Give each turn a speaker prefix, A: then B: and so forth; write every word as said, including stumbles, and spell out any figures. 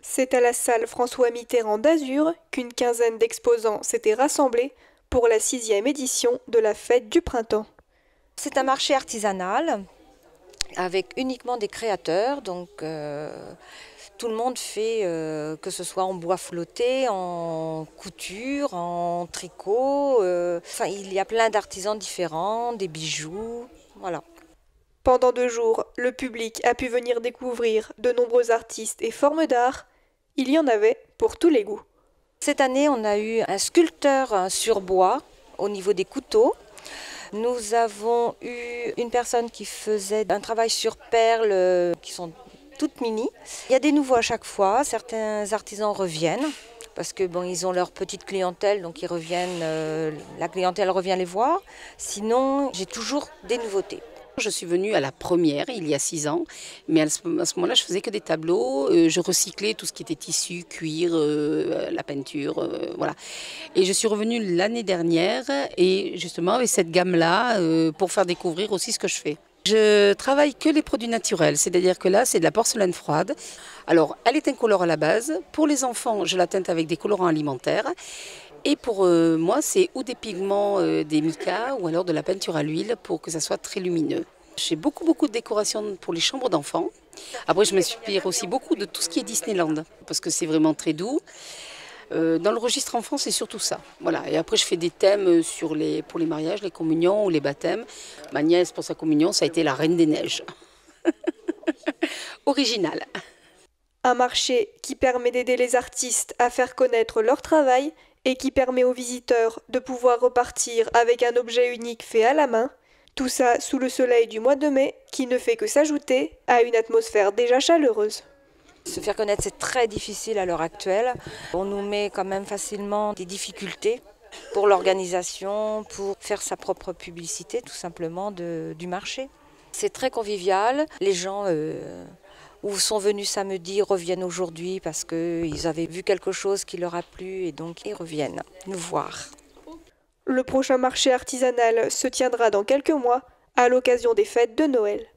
A: C'est à la salle François Mitterrand d'Azur qu'une quinzaine d'exposants s'étaient rassemblés pour la sixième édition de la Fête du Printemps.
B: C'est un marché artisanal avec uniquement des créateurs, donc euh, tout le monde fait, euh, que ce soit en bois flotté, en couture, en tricot, euh, enfin il y a plein d'artisans différents, des bijoux, voilà.
A: Pendant deux jours, le public a pu venir découvrir de nombreux artistes et formes d'art. Il y en avait pour tous les goûts.
B: Cette année, on a eu un sculpteur sur bois au niveau des couteaux. Nous avons eu une personne qui faisait un travail sur perles euh, qui sont toutes mini. Il y a des nouveaux à chaque fois. Certains artisans reviennent parce que bon, ils ont leur petite clientèle, donc ils reviennent. Euh, la clientèle revient les voir. Sinon, j'ai toujours des nouveautés.
C: Je suis venue à la première il y a six ans, mais à ce, ce moment-là, je faisais que des tableaux. Euh, je recyclais tout ce qui était tissu, cuir, euh, la peinture, euh, voilà. Et je suis revenue l'année dernière, et justement avec cette gamme-là, euh, pour faire découvrir aussi ce que je fais. Je travaille que les produits naturels, c'est-à-dire que là, c'est de la porcelaine froide. Alors, elle est incolore à la base. Pour les enfants, je la teinte avec des colorants alimentaires. Et pour euh, moi, c'est ou des pigments, euh, des micas, ou alors de la peinture à l'huile pour que ça soit très lumineux. J'ai beaucoup, beaucoup de décorations pour les chambres d'enfants. Après, je m'inspire aussi beaucoup de tout ce qui est Disneyland, parce que c'est vraiment très doux. Euh, dans le registre enfant, c'est surtout ça. Voilà. Et après, je fais des thèmes sur les, pour les mariages, les communions ou les baptêmes. Ma nièce, pour sa communion, ça a été la Reine des Neiges. Original.
A: Un marché qui permet d'aider les artistes à faire connaître leur travail et qui permet aux visiteurs de pouvoir repartir avec un objet unique fait à la main, tout ça sous le soleil du mois de mai qui ne fait que s'ajouter à une atmosphère déjà chaleureuse.
B: Se faire connaître, c'est très difficile à l'heure actuelle. On nous met quand même facilement des difficultés pour l'organisation, pour faire sa propre publicité tout simplement de, du marché. C'est très convivial, les gens... Euh, ou sont venus samedi, reviennent aujourd'hui parce qu'ils avaient vu quelque chose qui leur a plu et donc ils reviennent nous voir.
A: Le prochain marché artisanal se tiendra dans quelques mois à l'occasion des fêtes de Noël.